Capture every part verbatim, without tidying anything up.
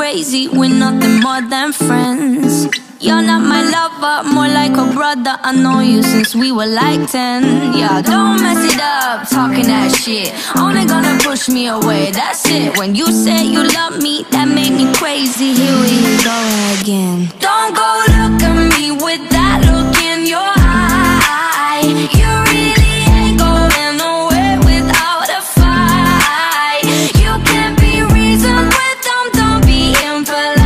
crazy, we're nothing more than friends. You're not my lover, more like a brother. I know you since we were like ten. Yeah, don't mess it up, talking that shit. Only gonna push me away, that's it. When you said you love me, that made me crazy. Here we go again. Don't go look at me with that look in your eye. You really ain't going nowhere without a fight. You can't be reasoned with them, don't be impolite.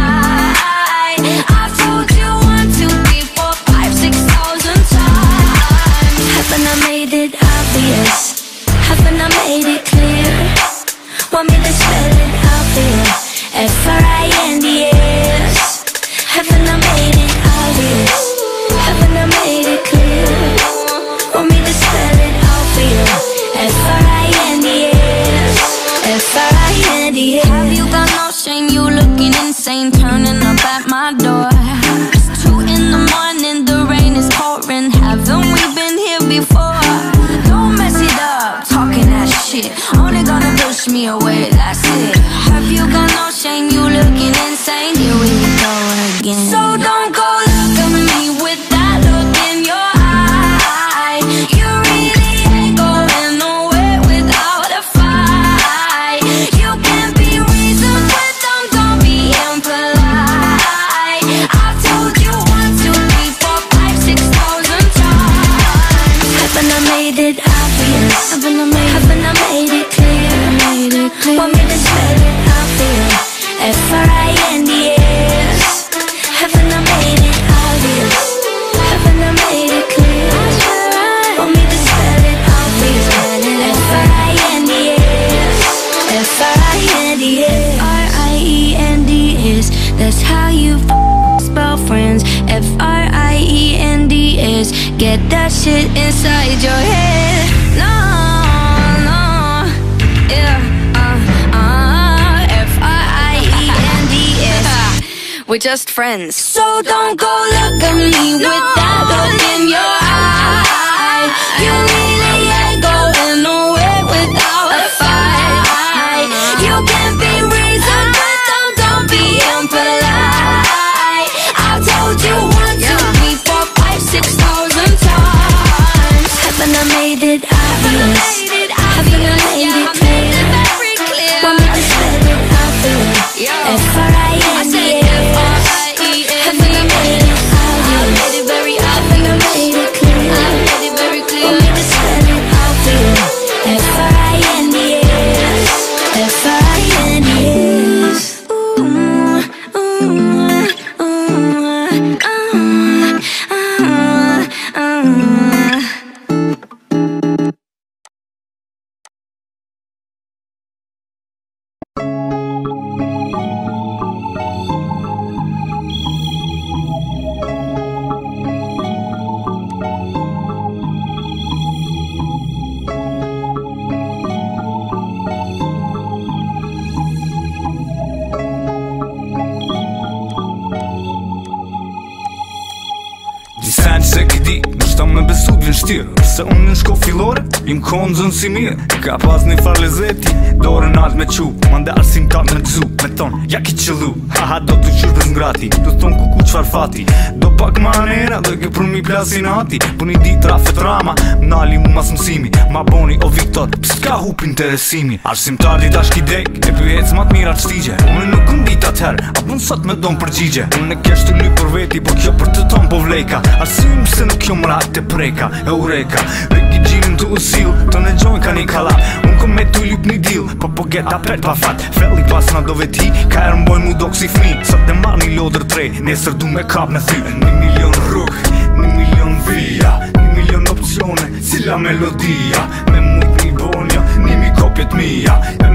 I've told you one, two, three, four, five, six thousand times. Haven't I made it obvious? Haven't I made it clear? Want me to spell it out for you? F R I N D S. Haven't I made it obvious? Haven't I made it clear? Want me to spell it out for you? F R I N D S. F R I N D S. Have you got no shame? You looking insane, turning up at my door. It's two in the morning, the rain is pouring. Haven't we been here before? Don't mess it up, talking that shit. Only gonna push me away, that's it. Have you got no shame? You looking insane. Here we go again. So don't go look at me with that look in your eye. You really ain't going nowhere without a fight. You can't be reasoned with them, don't be impolite. I've told you one, two, three, four, five, six thousand times. Haven't I made it obvious? Haven't I made, haven't I made it clear? Made it clear. Want me to spell it out for you? F R I N D S. Haven't I made it obvious? Haven't I made it clear? Want me to spell it out for you? F R I N D S. F R I N D S. R I E N D S. That's how you spell friends. F R I E N D S. Get that shit inside your head. No, no, yeah, uh, uh, F R I E N D S. We're just friends. So don't go look at me with that look in your eye. You really ain't going nowhere without a fight. You can't be reasoned with them, don't be impolite. I've told you one, two, three, four, five, six thousand times. Haven't I made it obvious? Haven't I made it clear? Want me to spell it out for you? F R I N D S. Haven't I made it obvious? Haven't I made it clear? Want me to spell it out for you? F R I N D S. F R I N D S. Ooh, ooh, ooh, uh, uh, uh. Se këdi, nështë me besu t'vin shtirë. Se unë në shko filore, im konë zënë si mirë. Ka pas një farë lezeti, dore nalt me qu. Ma ndarë si m'tat me gzu, me tonë, ja ki qëllu. Haha, do t'u qysh bez ngrati, do t'ton kuku qfar fati. Do pak manera, dhe ke për mi plasin hati. Po një dit rafet rama, m'nali mu mas mësimi. Ma boni o Viktor, pës ka hup interesimi. Arë si m'tardi dash ki dek, e pyhec ma t'mira t'shtigje. Unë nuk këm dit atëher, apo nësot me don përgjigje. Unë e kesh të lyp për veti, po kjo për të ton po vlejka. Arsim se nuk jo mra të preka, eureka. Riki gjinin të usil, të në gjojnë ka një kalat. Unë kom me të lyp një dil, po po get apet pa fat. Felli pas na do veti, ka erë mbojnë mu do kësi fni. Sot e marrë një lodër tre, nesër du me kap në thy. Një milion rrug, një milion vija, një milion opcione, cila melodia. Me mujt një bonja, një mi kopjet mija.